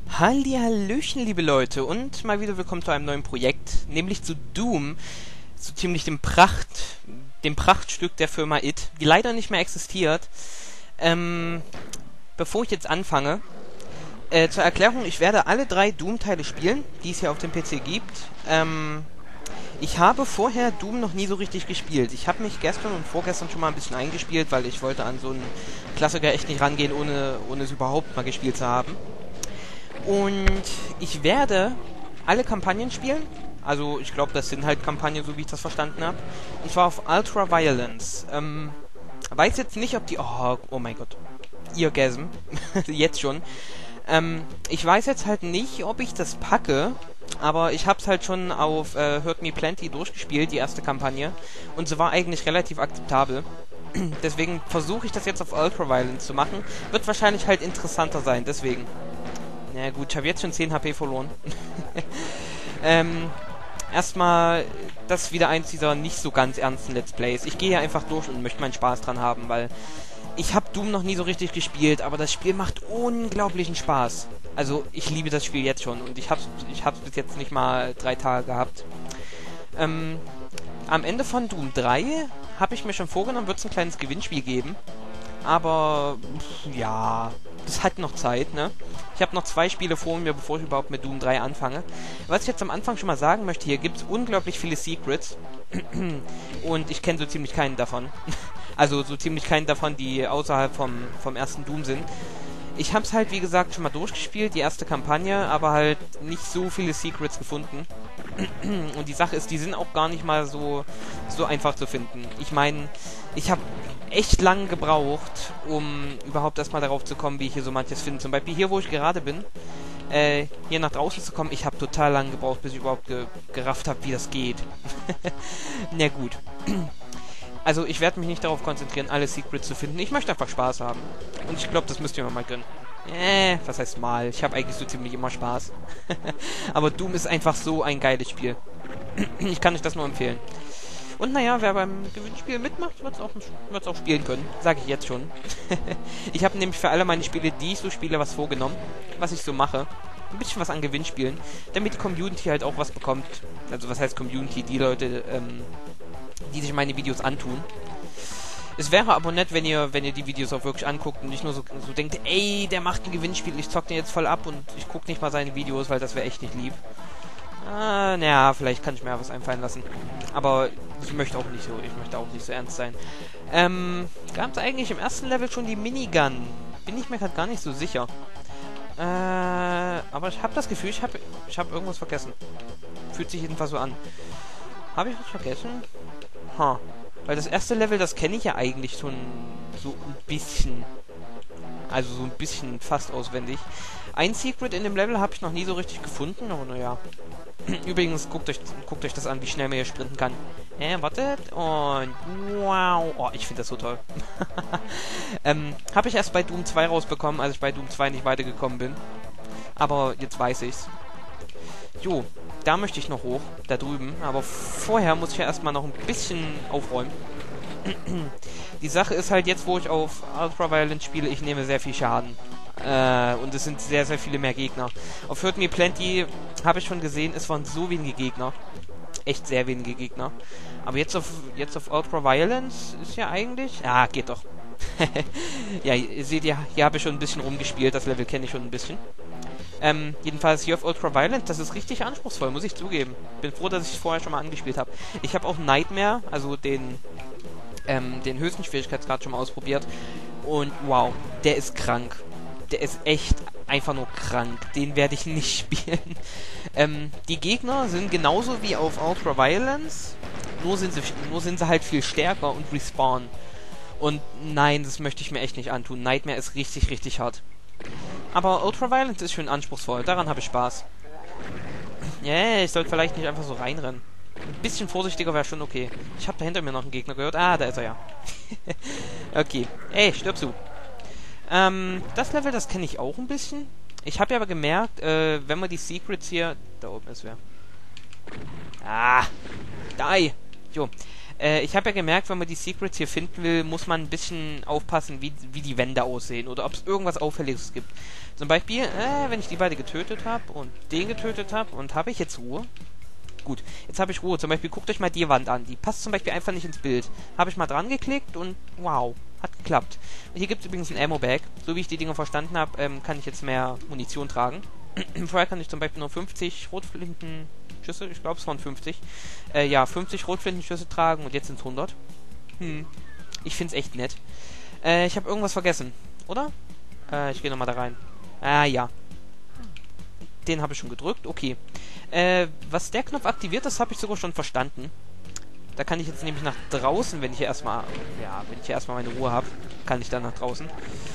Hallihallöchen, liebe Leute, und mal wieder willkommen zu einem neuen Projekt, nämlich zu Doom, so ziemlich dem Prachtstück der Firma id, die leider nicht mehr existiert. Bevor ich jetzt anfange, zur Erklärung, ich werde alle 3 Doom-Teile spielen, die es hier auf dem PC gibt. Ich habe vorher Doom noch nie so richtig gespielt. Ich habe mich gestern und vorgestern schon mal ein bisschen eingespielt, weil ich wollte an so einen Klassiker echt nicht rangehen, ohne es überhaupt mal gespielt zu haben. Und ich werde alle Kampagnen spielen. Also ich glaube, das sind halt Kampagnen, so wie ich das verstanden habe. Und zwar auf Ultra Violence. Weiß jetzt nicht, ob die... Oh mein Gott. Eargasm. Jetzt schon. Ich weiß jetzt halt nicht, ob ich das packe. Aber ich habe es halt schon auf Hurt Me Plenty durchgespielt, die erste Kampagne. Und sie war eigentlich relativ akzeptabel. Deswegen versuche ich das jetzt auf Ultra Violence zu machen. Wird wahrscheinlich halt interessanter sein, deswegen. Ja gut, ich habe jetzt schon 10 HP verloren. Erstmal, das ist wieder eins dieser nicht so ganz ernsten Let's Plays. Ich gehe hier einfach durch und möchte meinen Spaß dran haben, weil ich habe Doom noch nie so richtig gespielt, aber das Spiel macht unglaublichen Spaß. Also, ich liebe das Spiel jetzt schon und ich hab's bis jetzt nicht mal 3 Tage gehabt. Am Ende von Doom 3 habe ich mir schon vorgenommen, wird es ein kleines Gewinnspiel geben. Aber, ja, das hat noch Zeit, ne? Ich habe noch 2 Spiele vor mir, bevor ich überhaupt mit Doom 3 anfange. Was ich jetzt am Anfang schon mal sagen möchte, hier gibt es unglaublich viele Secrets. Und ich kenne so ziemlich keinen davon. Also so ziemlich keinen davon, die außerhalb vom ersten Doom sind. Ich habe es halt, wie gesagt, schon mal durchgespielt, die erste Kampagne, aber halt nicht so viele Secrets gefunden. Und die Sache ist, die sind auch gar nicht mal so einfach zu finden. Ich meine, ich habe echt lang gebraucht, um überhaupt erstmal darauf zu kommen, wie ich hier so manches finde. Zum Beispiel hier, wo ich gerade bin, hier nach draußen zu kommen, ich habe total lang gebraucht, bis ich überhaupt gerafft habe, wie das geht. Na gut. Also ich werde mich nicht darauf konzentrieren, alle Secrets zu finden. Ich möchte einfach Spaß haben. Und ich glaube, das müsst ihr mir mal gönnen. Was heißt mal? Ich habe eigentlich so ziemlich immer Spaß. Aber Doom ist einfach so ein geiles Spiel. Ich kann euch das nur empfehlen. Und naja, wer beim Gewinnspiel mitmacht, wird's auch spielen können. Sage ich jetzt schon. Ich habe nämlich für alle meine Spiele, die ich so spiele, was vorgenommen. Was ich so mache. Ein bisschen was an Gewinnspielen. Damit die Community halt auch was bekommt. Also was heißt Community? Die Leute, die sich meine Videos antun. Es wäre aber nett, wenn ihr die Videos auch wirklich anguckt und nicht nur so denkt, ey, der macht ein Gewinnspiel, ich zock den jetzt voll ab und ich gucke nicht mal seine Videos, weil das wäre echt nicht lieb. Naja, vielleicht kann ich mir ja was einfallen lassen. Aber ich möchte auch nicht so ernst sein. Gab es eigentlich im ersten Level schon die Minigun? Bin ich mir gerade gar nicht so sicher. Aber ich habe das Gefühl, ich hab irgendwas vergessen. Fühlt sich jedenfalls so an. Habe ich was vergessen? Weil das erste Level, das kenne ich ja eigentlich schon so ein bisschen. Also so ein bisschen fast auswendig. Ein Secret in dem Level habe ich noch nie so richtig gefunden, aber naja. Übrigens, guckt euch das an, wie schnell man hier sprinten kann. Wartet. Und wow. Oh, ich finde das so toll. Habe ich erst bei Doom 2 rausbekommen, als ich bei Doom 2 nicht weitergekommen bin. Aber jetzt weiß ich's. Jo, da möchte ich noch hoch, da drüben. Aber vorher muss ich ja erstmal noch ein bisschen aufräumen. Die Sache ist halt jetzt, wo ich auf Ultra Violence spiele, ich nehme sehr viel Schaden. Und es sind sehr, sehr viele mehr Gegner. Auf Hurt Me Plenty habe ich schon gesehen, es waren so wenige Gegner. Echt sehr wenige Gegner. Aber jetzt auf Ultra Violence ist ja eigentlich... Ja, geht doch. Ja, ihr seht ja, hier habe ich schon ein bisschen rumgespielt, das Level kenne ich schon ein bisschen. Jedenfalls hier auf Ultra Violence, das ist richtig anspruchsvoll, muss ich zugeben. Bin froh, dass ich es vorher schon mal angespielt habe. Ich habe auch Nightmare, also den höchsten Schwierigkeitsgrad schon mal ausprobiert. Und wow, der ist krank. Der ist echt einfach nur krank. Den werde ich nicht spielen. Die Gegner sind genauso wie auf Ultra Violence, nur sind sie halt viel stärker und respawnen. Und nein, das möchte ich mir echt nicht antun. Nightmare ist richtig, richtig hart. Aber Ultra Violence ist schön anspruchsvoll. Daran habe ich Spaß. Ich sollte vielleicht nicht einfach so reinrennen. Ein bisschen vorsichtiger wäre schon okay. Ich habe da hinter mir noch einen Gegner gehört. Da ist er ja. Okay. Ey, stirbst du. Das Level, das kenne ich auch ein bisschen. Ich habe ja aber gemerkt, wenn man die Secrets hier... Da oben ist wer. Die! Jo. Ich habe ja gemerkt, wenn man die Secrets hier finden will, muss man ein bisschen aufpassen, wie die Wände aussehen oder ob es irgendwas Auffälliges gibt. Zum Beispiel, wenn ich die beide getötet habe und den getötet habe und habe ich jetzt Ruhe? Gut, jetzt habe ich Ruhe. Zum Beispiel, guckt euch mal die Wand an. Die passt zum Beispiel einfach nicht ins Bild. Habe ich mal dran geklickt und wow, hat geklappt. Hier gibt es übrigens ein Ammo-Bag. So wie ich die Dinge verstanden habe, kann ich jetzt mehr Munition tragen. Vorher kann ich zum Beispiel nur 50 Rotflintenschüsse, ich glaube es waren 50. 50 Rotflintenschüsse tragen und jetzt sind es 100. Ich finde es echt nett. Ich habe irgendwas vergessen, oder? Ich gehe nochmal da rein. Ja. Den habe ich schon gedrückt, okay. Was der Knopf aktiviert, das habe ich sogar schon verstanden. Da kann ich jetzt nämlich nach draußen, wenn ich hier erstmal meine Ruhe habe, kann ich dann nach draußen.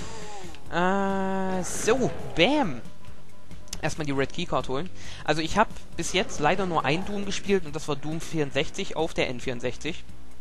So, bam. Erstmal die Red Keycard holen. Also ich habe bis jetzt leider nur ein Doom gespielt und das war Doom 64 auf der N64.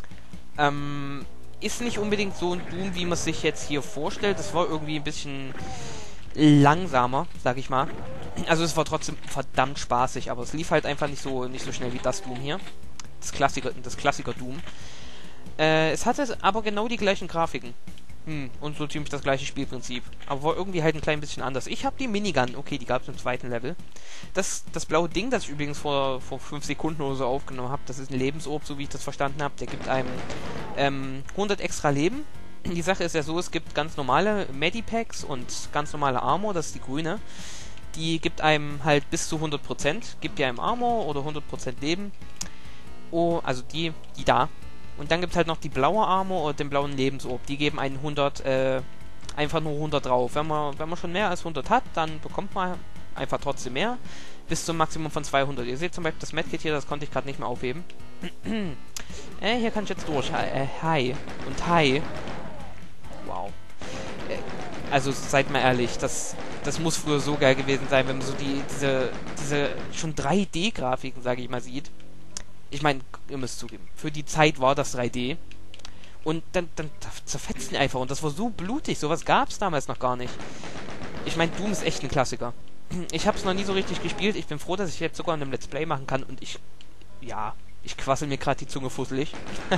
Ist nicht unbedingt so ein Doom, wie man es sich jetzt hier vorstellt. Das war irgendwie ein bisschen langsamer, sag ich mal. Also es war trotzdem verdammt spaßig, aber es lief halt einfach nicht so schnell wie das Doom hier. Das Klassiker Doom. Es hatte aber genau die gleichen Grafiken. Und so ziemlich das gleiche Spielprinzip. Aber war irgendwie halt ein klein bisschen anders. Ich habe die Minigun, okay, die gab es im zweiten Level. Das blaue Ding, das ich übrigens vor 5 Sekunden oder so aufgenommen habe, das ist ein Lebensorb, so wie ich das verstanden habe. Der gibt einem 100 extra Leben. Die Sache ist ja so, es gibt ganz normale Medipacks und ganz normale Armor, das ist die grüne. Die gibt einem halt bis zu 100%, gibt ja einem Armor oder 100% Leben. Oh, also die da. Und dann gibt es halt noch die blaue Armor und den blauen Lebensorb. Die geben einen 100, einfach nur 100 drauf. Wenn man schon mehr als 100 hat, dann bekommt man einfach trotzdem mehr. Bis zum Maximum von 200. Ihr seht zum Beispiel das Medkit hier, das konnte ich gerade nicht mehr aufheben. Hier kann ich jetzt durch. Hi. Und hi. Wow. Also seid mal ehrlich, das muss früher so geil gewesen sein, wenn man so diese schon 3D-Grafiken, sage ich mal, sieht. Ich meine, ihr müsst zugeben, für die Zeit war das 3D. Und dann zerfetzen die einfach. Und das war so blutig. Sowas gab es damals noch gar nicht. Ich meine, Doom ist echt ein Klassiker. Ich habe es noch nie so richtig gespielt. Ich bin froh, dass ich jetzt sogar in einem Let's Play machen kann. Und ich quassel mir gerade die Zunge fusselig.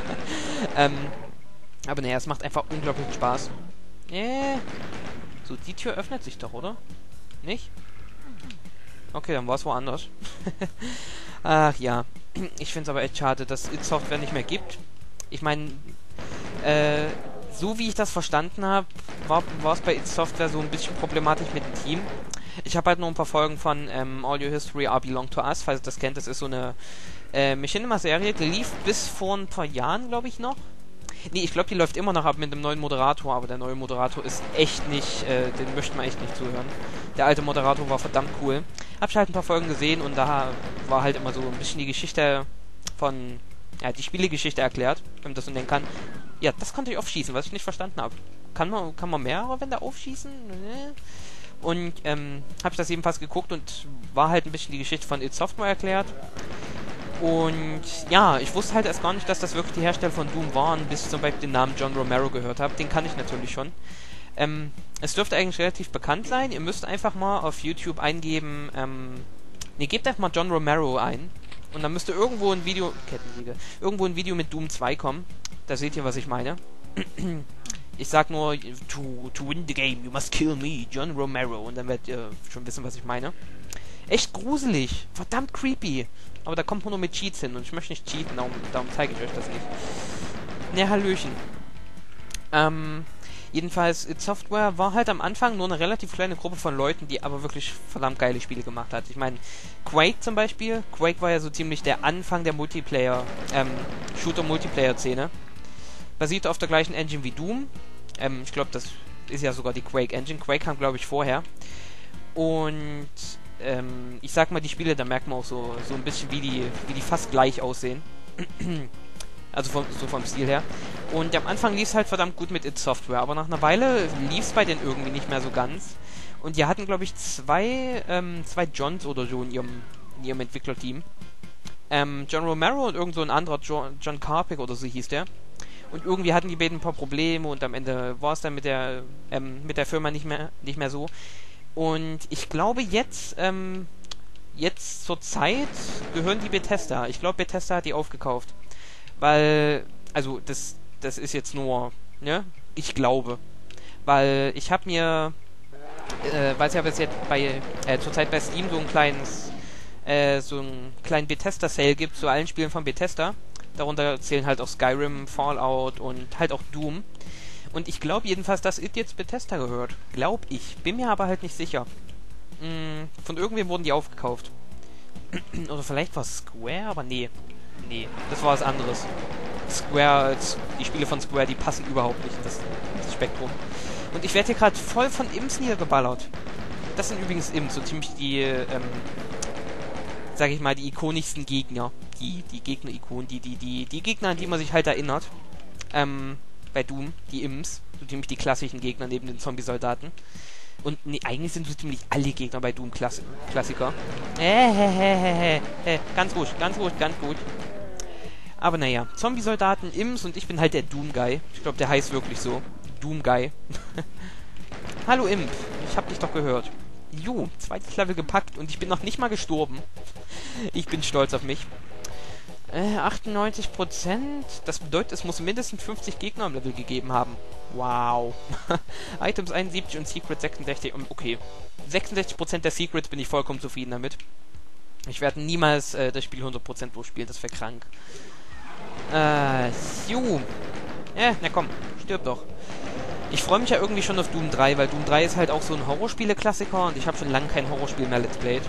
Aber naja, es macht einfach unglaublich Spaß. So, die Tür öffnet sich doch, oder? Nicht? Okay, dann war es woanders. Ach ja. Ich finde es aber echt schade, dass id Software nicht mehr gibt. Ich meine, so wie ich das verstanden habe, war es bei id Software so ein bisschen problematisch mit dem Team. Ich habe halt nur ein paar Folgen von All Your History Are Belong to Us, falls ihr das kennt. Das ist so eine Machinima-Serie, die lief bis vor ein paar Jahren, glaube ich, noch. Nee, ich glaube, die läuft immer noch ab mit dem neuen Moderator, aber der neue Moderator ist echt nicht, den möchte man echt nicht zuhören. Der alte Moderator war verdammt cool. Hab ich halt ein paar Folgen gesehen und da war halt immer so ein bisschen die Geschichte von, die Spielegeschichte erklärt, wenn man das so nennen kann. Ja, das konnte ich aufschießen, was ich nicht verstanden habe. Kann man mehrere Wände aufschießen? Und hab ich das jedenfalls geguckt und war halt ein bisschen die Geschichte von id Software erklärt. Und ja, ich wusste halt erst gar nicht, dass das wirklich die Hersteller von Doom waren, bis ich zum Beispiel den Namen John Romero gehört habe. Den kann ich natürlich schon. Es dürfte eigentlich relativ bekannt sein. Ihr müsst einfach mal auf YouTube eingeben, gebt einfach mal John Romero ein. Und dann müsste irgendwo ein Video, irgendwo ein Video mit Doom 2 kommen. Da seht ihr, was ich meine. Ich sag nur, to win the game, you must kill me, John Romero. Und dann werdet ihr schon wissen, was ich meine. Echt gruselig. Verdammt creepy. Aber da kommt man nur mit Cheats hin. Und ich möchte nicht cheaten, darum zeige ich euch das nicht. Ne, Hallöchen. Jedenfalls, id Software war halt am Anfang nur eine relativ kleine Gruppe von Leuten, die aber wirklich verdammt geile Spiele gemacht hat. Ich meine, Quake zum Beispiel. Quake war ja so ziemlich der Anfang der Shooter-Multiplayer-Szene. Basierte auf der gleichen Engine wie Doom. Ich glaube, das ist ja sogar die Quake-Engine. Quake kam, glaube ich, vorher. Und ich sag mal, die Spiele, da merkt man auch so ein bisschen, wie die fast gleich aussehen. Also vom Stil her. Und am Anfang lief es halt verdammt gut mit id Software, aber nach einer Weile lief es bei denen irgendwie nicht mehr so ganz. Und die hatten, glaube ich, zwei Johns oder so in ihrem Entwicklerteam. John Romero und irgend so ein anderer John Carpick oder so hieß der. Und irgendwie hatten die beiden ein paar Probleme und am Ende war es dann mit der Firma nicht mehr so. Und ich glaube jetzt zur Zeit gehören die Bethesda. Ich glaube, Bethesda hat die aufgekauft. Weil, also, das ist jetzt nur, ne? Ich glaube. Weil ich habe mir, weil es ja bis jetzt zurzeit bei Steam so einen kleinen Bethesda-Sale gibt zu allen Spielen von Bethesda. Darunter zählen halt auch Skyrim, Fallout und halt auch Doom. Und ich glaube jedenfalls, dass It jetzt Bethesda gehört. Glaub ich. Bin mir aber halt nicht sicher. Von irgendwem wurden die aufgekauft. Oder vielleicht war es Square, aber nee. Nee, das war was anderes. Square, die Spiele von Square, die passen überhaupt nicht in das Spektrum. Und ich werde hier gerade voll von Imps niedergeballert. Das sind übrigens Imps, so ziemlich die, sag ich mal, die ikonischsten Gegner. Die Gegner-Ikonen, die Gegner, an die man sich halt erinnert. Bei Doom, die Imps. So ziemlich die klassischen Gegner neben den Zombie-Soldaten. Und nee, eigentlich sind so ziemlich alle Gegner bei Doom Klassiker. Ganz ruhig, ganz ruhig, ganz gut. Aber naja, Zombie-Soldaten, Imps und ich bin halt der Doom-Guy. Ich glaube, der heißt wirklich so. Doom-Guy. Hallo Imp, ich hab dich doch gehört. Jo, zweites Level gepackt und ich bin noch nicht mal gestorben. Ich bin stolz auf mich. 98%, das bedeutet, es muss mindestens 50 Gegner im Level gegeben haben. Wow. Items 71 und Secret 66. Okay. 66% der Secrets bin ich vollkommen zufrieden damit. Ich werde niemals das Spiel 100% durchspielen, das wäre krank. Jo. Na komm, stirb doch. Ich freue mich ja irgendwie schon auf Doom 3, weil Doom 3 ist halt auch so ein Horrorspiele-Klassiker und ich habe schon lange kein Horrorspiel mehr Let's Played.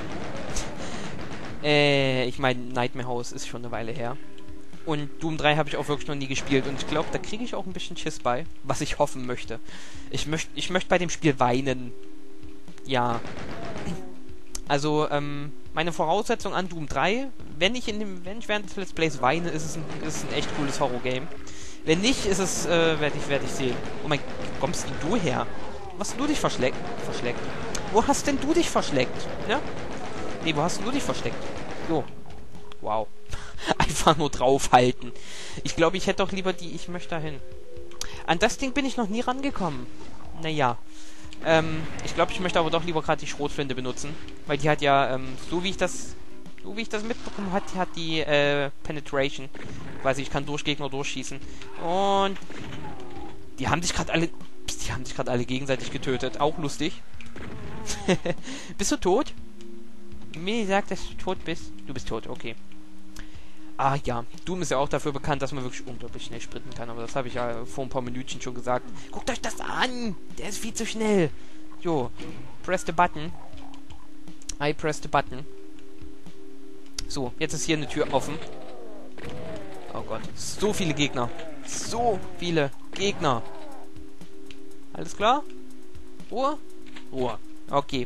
Ich meine, Nightmare House ist schon eine Weile her. Und Doom 3 habe ich auch wirklich noch nie gespielt und ich glaube, da kriege ich auch ein bisschen Schiss bei, was ich hoffen möchte. Ich möchte bei dem Spiel weinen. Ja. Also, meine Voraussetzung an Doom 3, wenn ich während des Let's Plays weine, ist es ein echt cooles Horror-Game. Wenn nicht, ist es, werde ich sehen. Oh mein Gott, wo kommst denn du her? Was hast du dich verschleckt? Wo hast denn du dich verschleckt? Ja? Nee, wo hast denn du dich versteckt? So. Wow. Einfach nur draufhalten. Ich glaube, ich hätte doch lieber ich möchte dahin. An das Ding bin ich noch nie rangekommen. Naja. Ich glaube, ich möchte aber doch lieber gerade die Schrotflinte benutzen. Weil die hat ja, so wie ich das mitbekommen hat die Penetration. Weiß ich kann durch Gegner durchschießen. Und die haben sich gerade alle gegenseitig getötet. Auch lustig. Bist du tot? Mir sagt, dass du tot bist. Du bist tot, okay. Ah ja, Doom ist ja auch dafür bekannt, dass man wirklich unglaublich schnell sprinten kann. Aber das habe ich ja vor ein paar Minütchen schon gesagt. Guckt euch das an! Der ist viel zu schnell. Jo, press the button. I press the button. So, jetzt ist hier eine Tür offen. Oh Gott, so viele Gegner. So viele Gegner. Alles klar? Ruhe? Ruhe. Okay.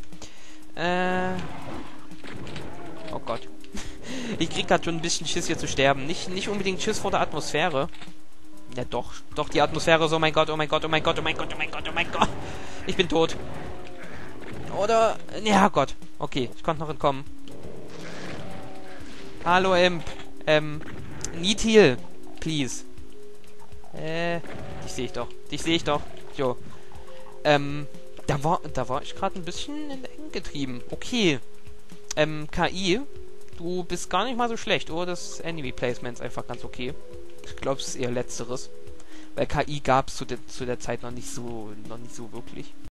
Oh Gott. Ich krieg grad schon ein bisschen Schiss hier zu sterben. Nicht unbedingt Schiss vor der Atmosphäre. Ja doch. Doch, die Atmosphäre ist, oh mein Gott, oh mein Gott, oh mein Gott, oh mein Gott, oh mein Gott, oh mein Gott. Ich bin tot. Oder... Ja Gott. Okay, ich konnte noch entkommen. Hallo Imp. Need heal. Please. Dich sehe ich doch. Dich sehe ich doch. Jo. Da war ich gerade ein bisschen in Eng getrieben. Okay. KI, du bist gar nicht mal so schlecht, oder? Das Enemy Placement ist einfach ganz okay. Ich glaube, es ist eher Letzteres. Weil KI gab es zu der Zeit noch nicht so wirklich.